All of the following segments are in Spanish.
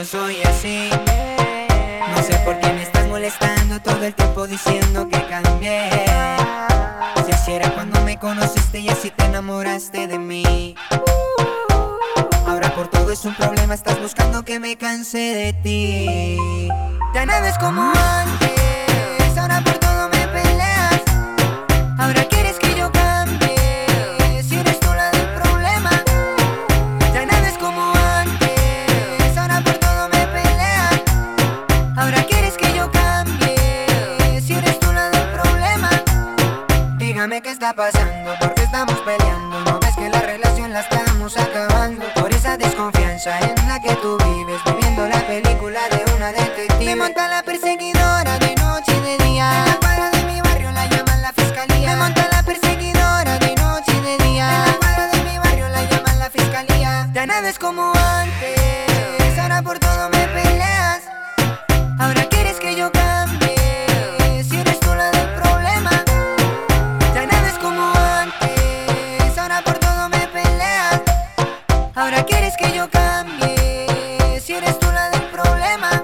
yo soy así. No sé por qué me estás molestando todo el tiempo diciendo que cambié. Si así era cuando me conociste y así te enamoraste de mí. Ahora por todo es un problema, estás buscando que me canse de ti. Ya nada es como antes, ahora por todo me peleas. Ahora quieres que yo cambie, si eres tú la del problema. Ya nada es como antes, ahora por todo me peleas. Ahora quieres que yo cambie, si eres tú la del problema. Dígame qué está pasando, por qué estamos peleando. No ves que la relación la estamos acabando por esa desconfianza en la que tú vives, viviendo la película de una detective. Me monta la perseguidora de noche y de día. En la cuadra de mi barrio la llaman la fiscalía. Me monta la perseguidora de noche y de día. En la cuadra de mi barrio la llaman la fiscalía. Ya nada es como antes, ahora por todo me peleas. Ahora quieres que yo cambie, si eres tú la del problema. Ya nada es como antes, ahora por todo me peleas. Ahora quieres que yo cambie, si eres tú la del problema.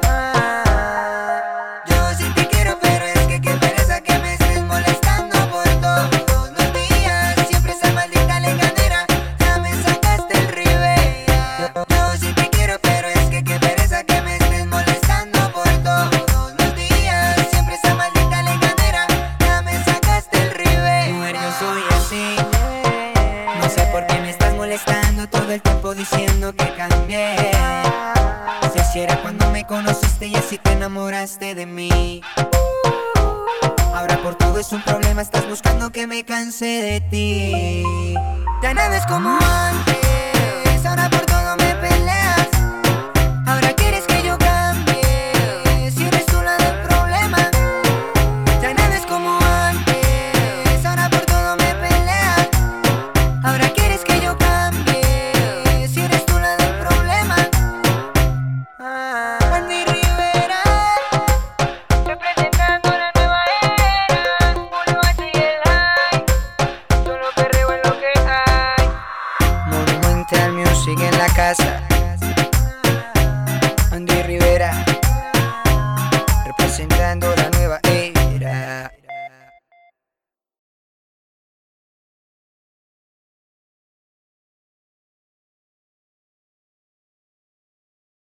Yo sí te quiero, pero es que qué pereza que me estés molestando por todos los días. Siempre esa maldita legadera, ya me sacaste el Rivera. Yo sí te quiero, pero es que qué pereza que me estés molestando por todos los días. Siempre esa maldita legadera, ya me sacaste el Rivera. Mujer, yo soy así. No sé por qué me estás molestando todo el tiempo diciendo que cambié. Si así era cuando me conociste y así te enamoraste de mí. Ahora por todo es un problema, estás buscando que me canse de ti. Ya nada es como antes.